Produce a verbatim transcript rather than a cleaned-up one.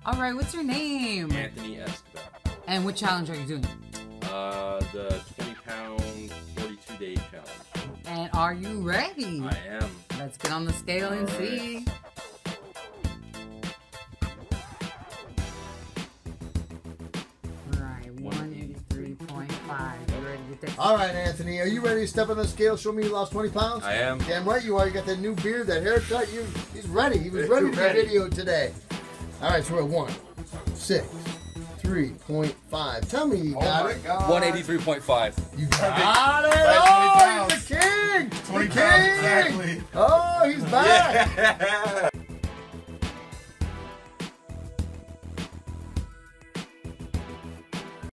All right, what's your name? Anthony Esquibel. And what challenge are you doing? Uh, the twenty pound, forty-two day challenge. And are you ready? I am. Let's get on the scale and All see. right. Right, one eighty-three point five. You ready to take? All right, Anthony, are you ready to step on the scale? Show me you lost twenty pounds? I am. Damn right you are. You got that new beard, that haircut. You, he's ready. He was ready for the Ready. video today. All right, so we're at one, six, three point five. Tell me you got it. God. one eighty-three point five. You got it. Right, Oh, he's the king. twenty the pounds king. exactly. Oh, he's back. Yeah.